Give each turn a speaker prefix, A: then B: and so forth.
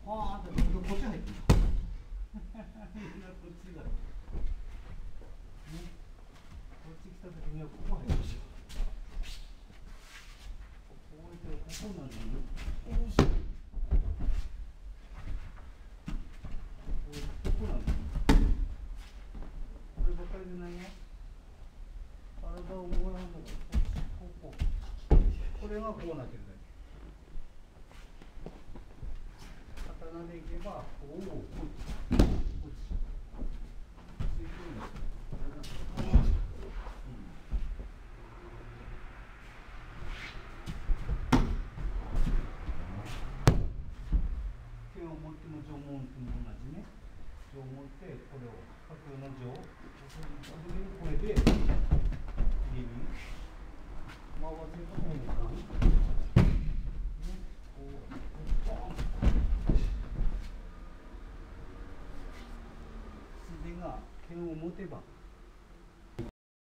A: ああ、こっち入ってる。みんなこっちだ。ね、こっち来た時にはここ入るんですよ。ここ置いてここなんですよ。よいしょ。ここなんですよ。こればかりじゃないよ。体をもらうのがここ。これがこうなってるだけ。刀でいけば、おお、こっち。こっち。ついてるんですよ。剣を持っても縄文と同じね。縄文ってこれを架空の縄、これで入れる。回せるところもかん。ね、こうポン。素手が剣を持てば。